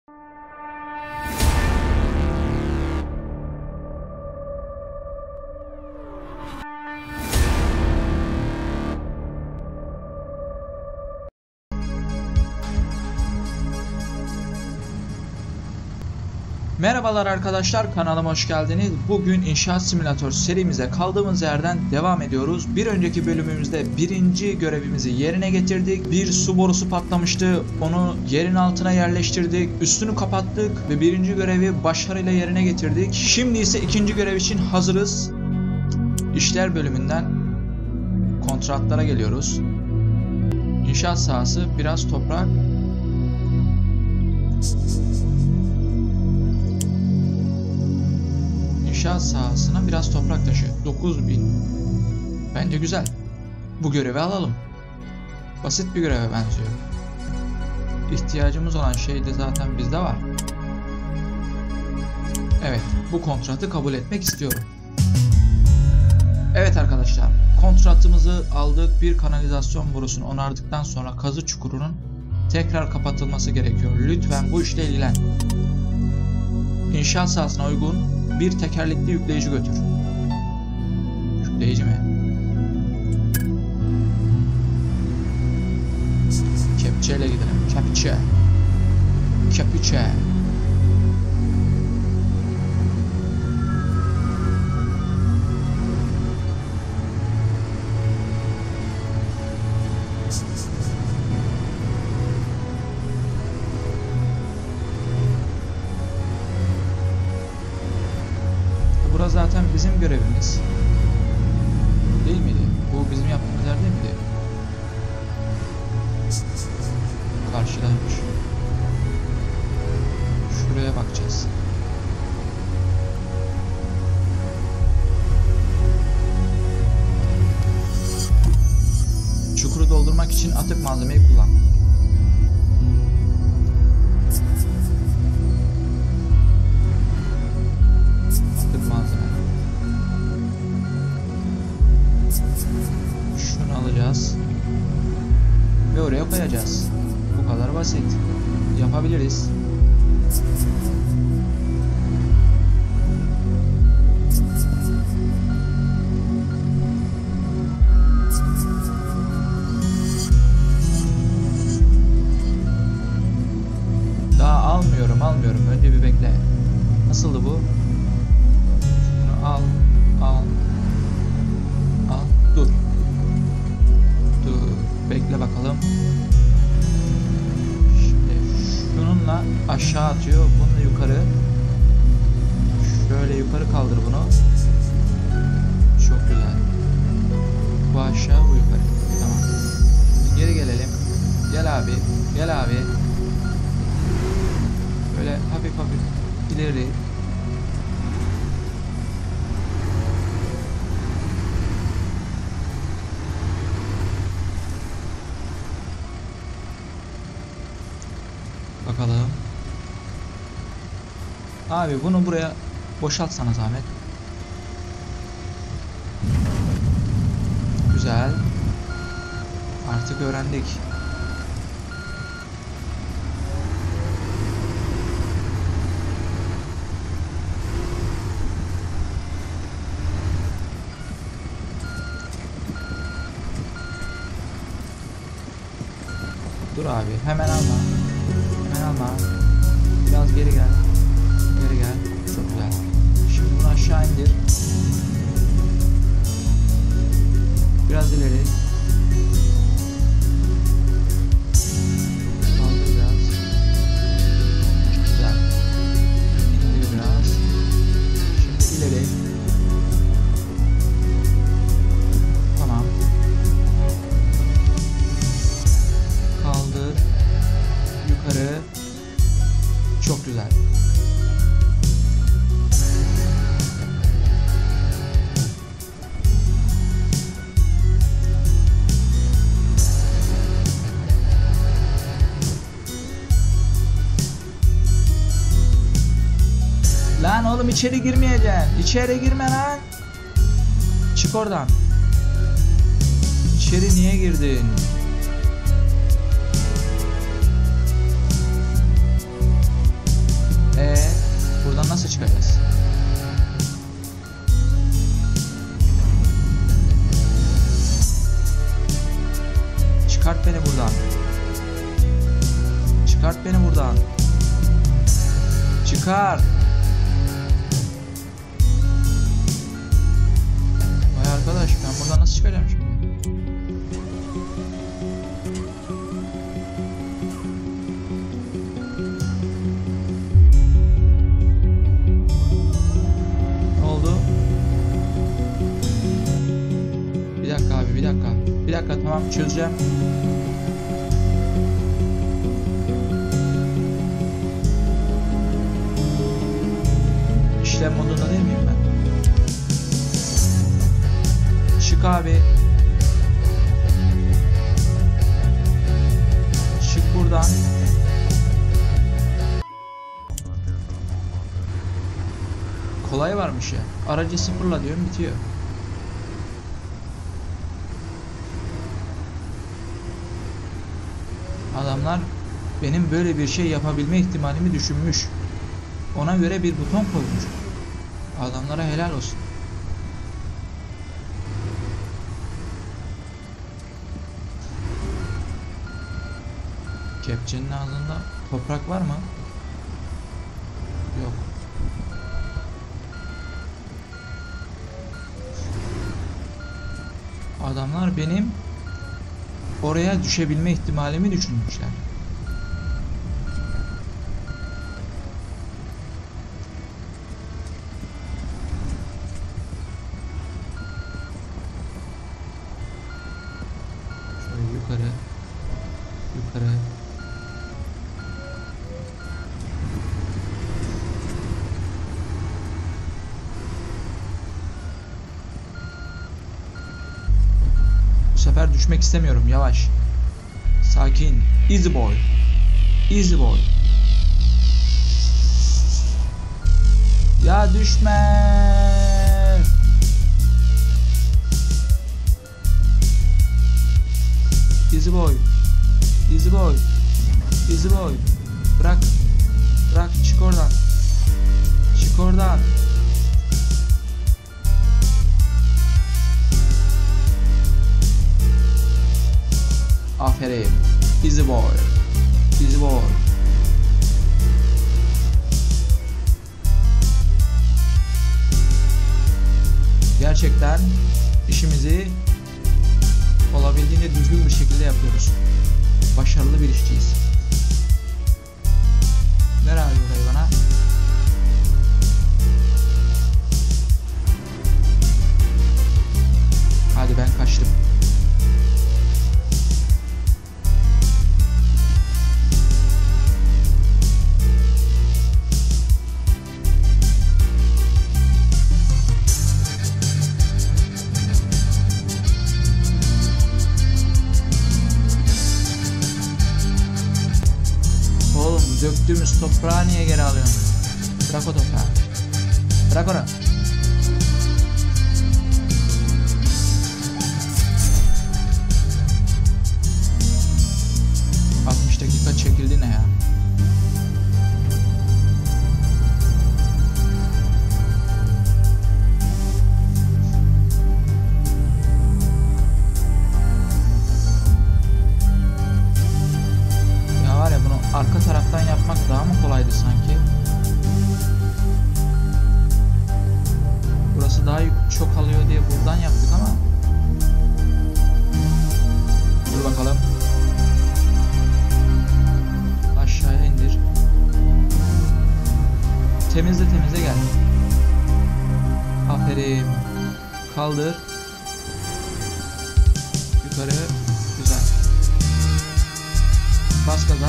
Merhabalar arkadaşlar, kanalıma hoş geldiniz. Bugün İnşaat Simülatör serimize kaldığımız yerden devam ediyoruz. Bir önceki bölümümüzde birinci görevimizi yerine getirdik. Bir su borusu patlamıştı. Onu yerin altına yerleştirdik. Üstünü kapattık ve birinci görevi başarıyla yerine getirdik. Şimdi ise ikinci görev için hazırız. İşler bölümünden kontratlara geliyoruz. İnşaat sahası, biraz toprak. İnşaat sahasına biraz toprak taşı. 9000. Bence güzel. Bu görevi alalım. Basit bir göreve benziyor. İhtiyacımız olan şey de zaten bizde var. Evet, bu kontratı kabul etmek istiyorum. Evet arkadaşlar, kontratımızı aldık. Bir kanalizasyon borusunu onardıktan sonra kazı çukurunun tekrar kapatılması gerekiyor. Lütfen bu işle ilgilen. İnşaat sahasına uygun bir tekerlekli yükleyici götür. Yükleyici mi? Kepçeyle gidelim. Kepçe. Kepçe. Burası zaten bizim görevimiz. Değil miydi? Bu bizim yaptığımız yer değil miydi? Karşıdaymış. Şuraya bakacağız. Çukuru doldurmak için atık malzemeyi kullan. Şunu alacağız ve oraya koyacağız. Bu kadar basit. Yapabiliriz. Daha almıyorum. Önce bir bekle. Nasıldı bu? Şunu al. Dur. Bekle bakalım. Şimdi şununla aşağı atıyor. Bunu yukarı. Şöyle yukarı kaldır bunu. Çok güzel. Bu aşağı, bu yukarı. Tamam. Geri gelelim. Gel abi. Böyle hafif ileri. Bakalım. Abi bunu buraya boşaltsana zahmet. Güzel. Artık öğrendik. Dur abi, hemen alma. Biraz geri gel. Çok güzel. Şimdi bunu aşağı indir. Biraz ileri. Kaldır biraz. Güzel. İndir biraz. Şimdi ileri. Tamam. Kaldır. Yukarı. Çok güzel. Lan oğlum içeri girmeyeceksin. İçeri girme lan. Çık oradan. İçeri niye girdin? Nasıl çıkacağız? Çıkart beni buradan. Çıkart beni buradan. Çıkar. Vay arkadaş, ben buradan nasıl çıkacağım şimdi? Ne oldu? Bir dakika abi, bir dakika. Bir dakika, tamam, çözeceğim. İşlem modunda değil miyim ben? Çık abi. Çık buradan. Kolay varmış ya. Aracı sıfırla diyorum, bitiyor. Adamlar benim böyle bir şey yapabilme ihtimalimi düşünmüş. Ona göre bir buton koymuş. Adamlara helal olsun. Kepçenin ağzında toprak var mı? Yok. Adamlar benim oraya düşebilme ihtimalimi düşünmüşler. Şöyle yukarı. Yukarı. Bu sefer düşmek istemiyorum. Yavaş. Sakin. Easy boy. Easy boy. Ya düşme. Easy boy. Easy boy. Easy boy. Bırak. Bırak, çık oradan. Çık oradan. Aferin. Easy boy. Easy boy. Gerçekten işimizi olabildiğince düzgün bir şekilde yapıyoruz. Başarılı bir işçiyiz. Ver abi burayı bana. Hadi ben kaçtım. Döktüğümüz toprağı niye geri alıyorsun? Bırak o toprağı. Bırak onu. Dakika çekildi ne ya? Ya var ya, bunu arka taraftan yapmak daha mı kolaydı sanki? Burası daha çok alıyor diye buradan yaptık ama. Dur bakalım. Aşağıya indir. Temizle gel. Aferin. Kaldır. Yukarı. Güzel. Bas gaza.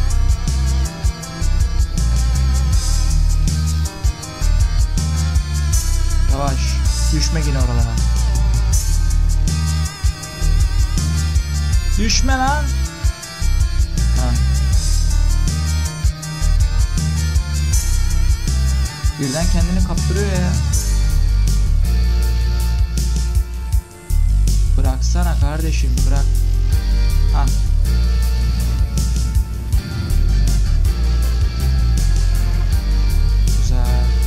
Yavaş. Düşme yine oralara. Düşme lan. Ha. Birden kendini kaptırıyor ya. Bıraksana kardeşim, bırak. Ha. Güzel.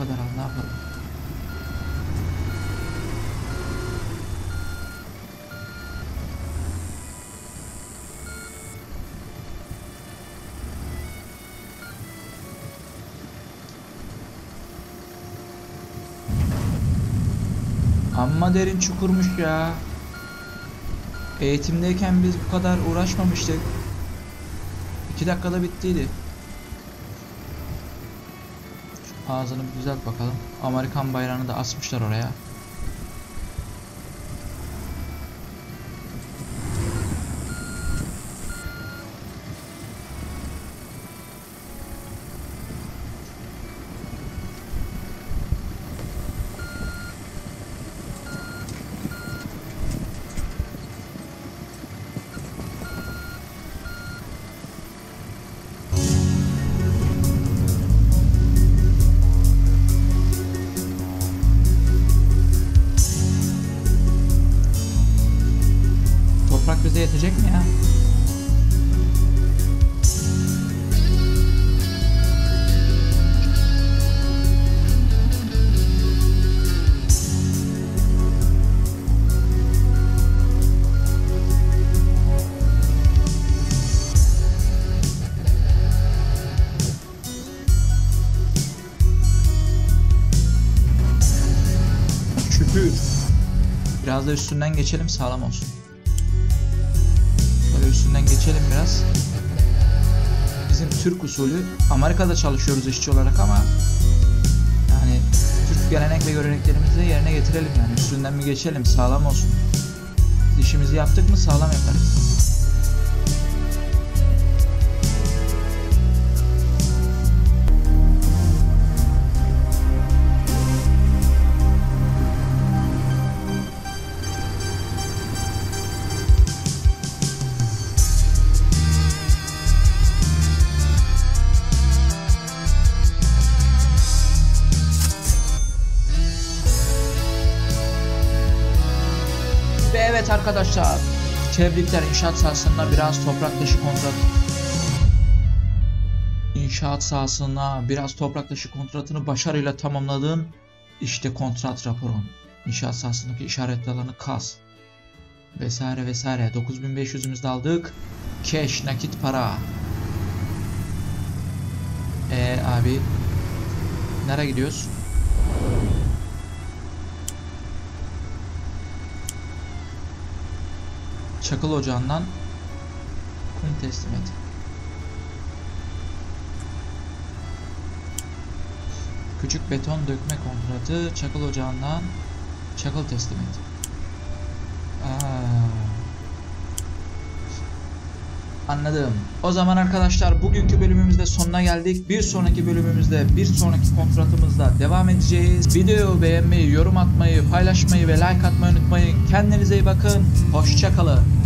kadar al, ne yapalım? Amma derin çukurmuş ya. Eğitimdeyken biz bu kadar uğraşmamıştık. 2 dakikada bittiydi. Şu ağzını bir düzelt bakalım. Amerikan bayrağını da asmışlar oraya. Toprak bize yetecek mi ya? Şükür. Biraz da üstünden geçelim, sağlam olsun. Üstünden geçelim biraz. Bizim Türk usulü, Amerika'da çalışıyoruz işçi olarak ama yani Türk gelenek ve göreneklerimizi de yerine getirelim yani. Üstünden bir geçelim, sağlam olsun. İşimizi yaptık mı sağlam yaparız. Evet arkadaşlar, tebrikler, inşaat sahasında biraz toprak taşı kontratını başarıyla tamamladın. İşte kontrat raporun. İnşaat sahasındaki işaretli alanı kaz. Vesaire vesaire. 9500'ümüzü de aldık. Cash, nakit para. Abi nereye gidiyoruz? Çakıl ocağından kum teslim et. Küçük beton dökme kontratı, çakıl ocağından çakıl teslim et. Anladım. O zaman arkadaşlar bugünkü bölümümüzde sonuna geldik. Bir sonraki bölümümüzde bir sonraki kontratımızda devam edeceğiz. Videoyu beğenmeyi, yorum atmayı, paylaşmayı ve like atmayı unutmayın. Kendinize iyi bakın. Hoşça kalın.